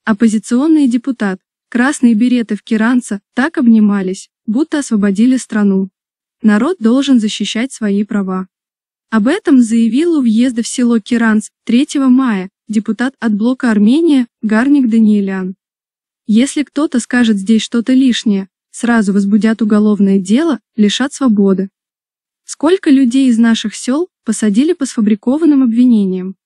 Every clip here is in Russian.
Оппозиционный депутат. Красные береты в Киранце так обнимались, будто освободили страну. Народ должен защищать свои права. Об этом заявил у въезда в село Киранц 3 мая депутат от блока Армения Гарник Даниэлян. Если кто-то скажет здесь что-то лишнее, сразу возбудят уголовное дело, лишат свободы. Сколько людей из наших сел посадили по сфабрикованным обвинениям,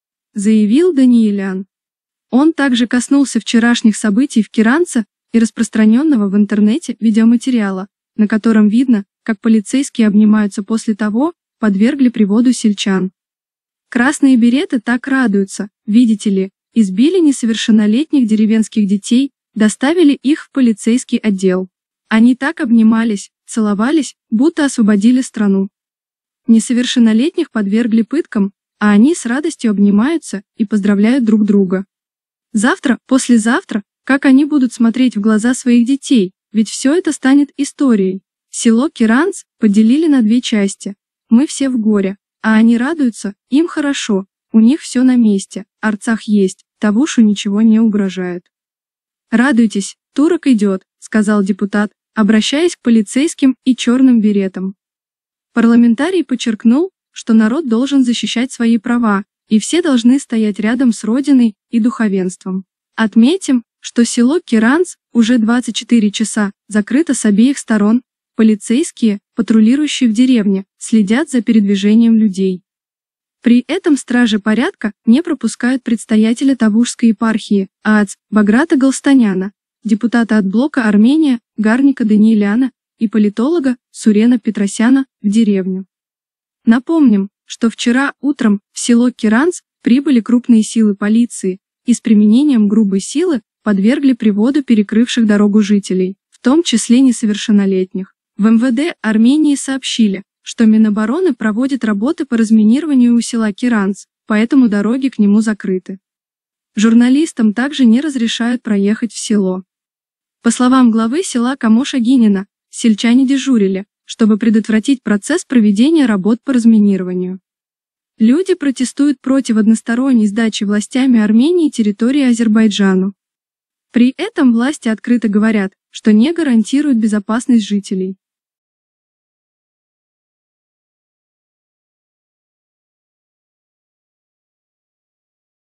заявил Даниэлян. Он также коснулся вчерашних событий в Киранце и распространенного в интернете видеоматериала, на котором видно, как полицейские обнимаются после того, подвергли приводу сельчан. Красные береты так радуются, видите ли, избили несовершеннолетних деревенских детей, доставили их в полицейский отдел. Они так обнимались, целовались, будто освободили страну. Несовершеннолетних подвергли пыткам, а они с радостью обнимаются и поздравляют друг друга. Завтра, послезавтра, как они будут смотреть в глаза своих детей, ведь все это станет историей. Село Киранц поделили на две части. Мы все в горе, а они радуются, им хорошо, у них все на месте, Арцах есть, Тавушу ничего не угрожает. «Радуйтесь, турок идет», — сказал депутат, обращаясь к полицейским и черным беретам. Парламентарий подчеркнул, что народ должен защищать свои права, и все должны стоять рядом с Родиной и духовенством. Отметим, что село Киранц уже 24 часа закрыто с обеих сторон, полицейские, патрулирующие в деревне, следят за передвижением людей. При этом стражи порядка не пропускают предстоятеля Тавушской епархии, ААЦ Баграта Галстаняна, депутата от блока Армения Гарника Даниэляна и политолога Сурена Петросяна в деревню. Напомним, что вчера утром в село Киранц прибыли крупные силы полиции и с применением грубой силы подвергли приводу перекрывших дорогу жителей, в том числе несовершеннолетних. В МВД Армении сообщили, что Минобороны проводит работы по разминированию у села Киранц, поэтому дороги к нему закрыты. Журналистам также не разрешают проехать в село. По словам главы села Камоша Гинина, сельчане дежурили, чтобы предотвратить процесс проведения работ по разминированию. Люди протестуют против односторонней сдачи властями Армении территории Азербайджану. При этом власти открыто говорят, что не гарантируют безопасность жителей.